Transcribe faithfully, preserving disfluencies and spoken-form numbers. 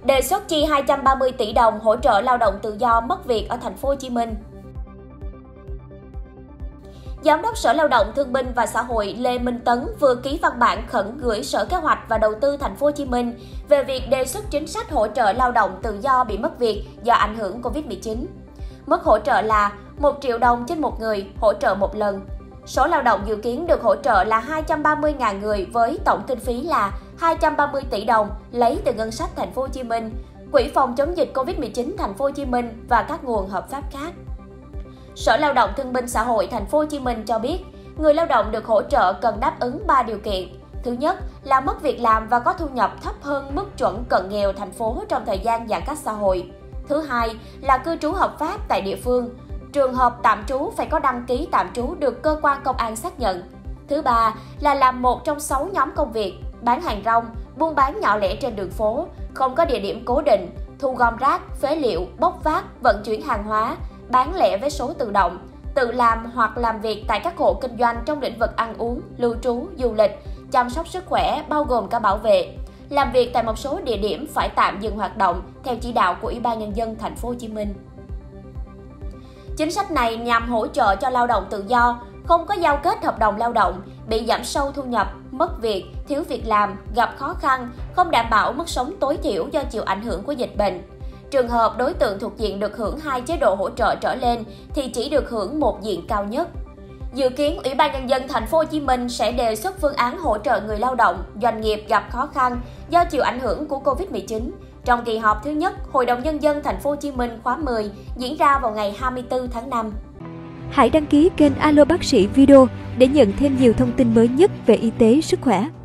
đề xuất chi hai trăm ba mươi tỷ đồng hỗ trợ lao động tự do mất việc ở thành phố Hồ Chí Minh. Giám đốc Sở Lao động Thương binh và Xã hội Lê Minh Tấn vừa ký văn bản khẩn gửi Sở Kế hoạch và Đầu tư thành phố Hồ Chí Minh về việc đề xuất chính sách hỗ trợ lao động tự do bị mất việc do ảnh hưởng Covid mười chín. Mức hỗ trợ là một triệu đồng trên một người, hỗ trợ một lần. Số lao động dự kiến được hỗ trợ là hai trăm ba mươi nghìn người với tổng kinh phí là hai trăm ba mươi tỷ đồng lấy từ ngân sách thành phố Hồ Chí Minh, Quỹ phòng chống dịch Covid mười chín thành phố Hồ Chí Minh và các nguồn hợp pháp khác. Sở Lao động Thương binh Xã hội thành phố Hồ Chí Minh cho biết, người lao động được hỗ trợ cần đáp ứng ba điều kiện. Thứ nhất là mất việc làm và có thu nhập thấp hơn mức chuẩn cận nghèo thành phố trong thời gian giãn cách xã hội. Thứ hai là cư trú hợp pháp tại địa phương. Trường hợp tạm trú phải có đăng ký tạm trú được cơ quan công an xác nhận. Thứ ba là làm một trong sáu nhóm công việc: bán hàng rong, buôn bán nhỏ lẻ trên đường phố, không có địa điểm cố định, thu gom rác, phế liệu, bốc vác, vận chuyển hàng hóa, bán lẻ vé số tự động, tự làm hoặc làm việc tại các hộ kinh doanh trong lĩnh vực ăn uống, lưu trú, du lịch, chăm sóc sức khỏe bao gồm cả bảo vệ. Làm việc tại một số địa điểm phải tạm dừng hoạt động theo chỉ đạo của Ủy ban Nhân dân thành phố Hồ Chí Minh. Chính sách này nhằm hỗ trợ cho lao động tự do, không có giao kết hợp đồng lao động, bị giảm sâu thu nhập, mất việc, thiếu việc làm, gặp khó khăn, không đảm bảo mức sống tối thiểu do chịu ảnh hưởng của dịch bệnh. Trường hợp đối tượng thuộc diện được hưởng hai chế độ hỗ trợ trở lên thì chỉ được hưởng một diện cao nhất. Dự kiến Ủy ban Nhân dân thành phố Hồ Chí Minh sẽ đề xuất phương án hỗ trợ người lao động, doanh nghiệp gặp khó khăn do chịu ảnh hưởng của Covid mười chín. Trong kỳ họp thứ nhất, Hội đồng Nhân dân thành phố Hồ Chí Minh khóa mười diễn ra vào ngày hai mươi tư tháng năm. Hãy đăng ký kênh Alo Bác sĩ Video để nhận thêm nhiều thông tin mới nhất về y tế, sức khỏe.